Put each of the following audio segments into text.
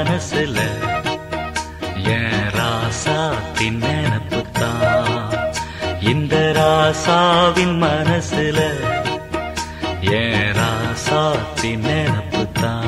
மனசுல என் ராசாத்தின் நினப்புத்தான். இந்த ராசாவின் மனசுல என் ராசாத்தின் நினப்புத்தான்.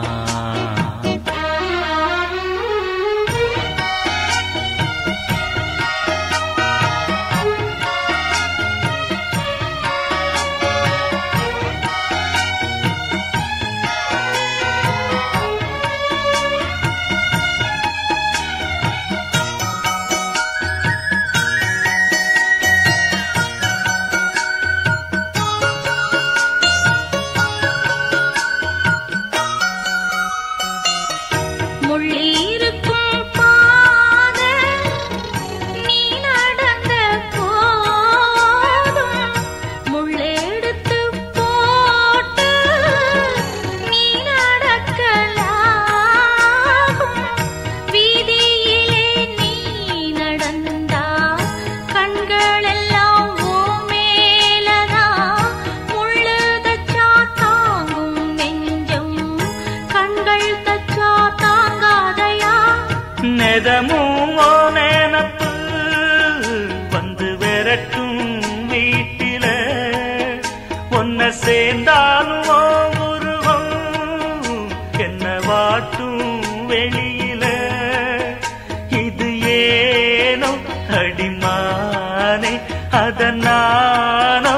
நெதமும் நெனப்பு வந்து விரட்டும் வீட்டில ஒன்ன சேர்ந்தாலும் உருவம் என்ன வாட்டும் வெளியில. இது ஏனோ அடிமானே அதனானோ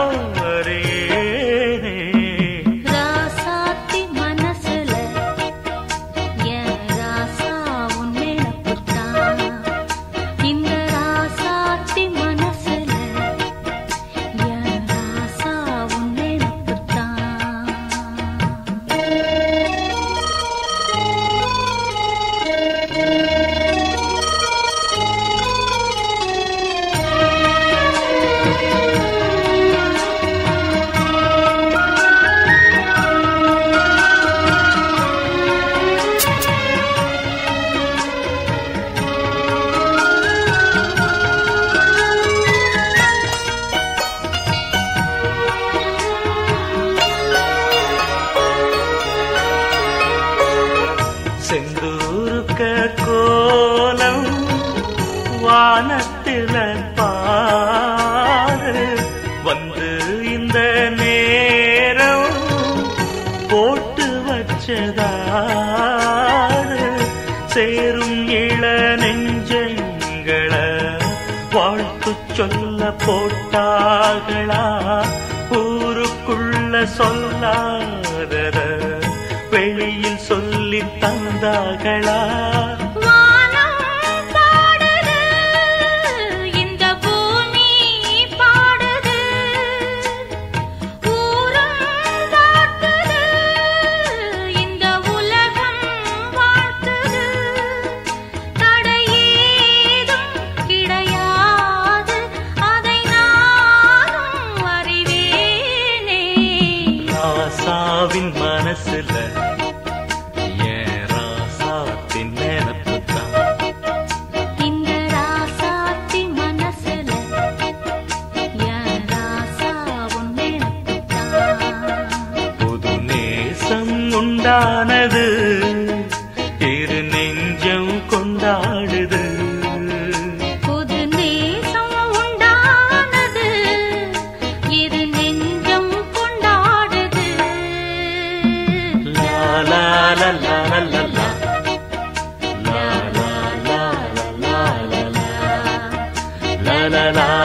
செந்தூருக்க கோலம் வானத்தில பாரு வந்து இந்த நேரம் போட்டு வச்சதாரு. சேரும் இள நெஞ்சங்களை வாழ்த்து சொல்ல போட்டாகளா ஊருக்குள்ள சொல்லாதத வெளியில் சொல்லி தந்தாகளா. ராசாவின் மனசுல என் ராசாத்தின் நினப்புத்தான். இந்த ராசாத்தி மனசுல என் ராசாவும் நினப்புத்தான். புது நேசம் உண்டானது இரு நெஞ்சம் கொண்டாடுது. புது நேசம் உண்டானது இரு நெஞ்சம் கொண்டாடுது. லா லா லா லா லா லா la la la la la la la la la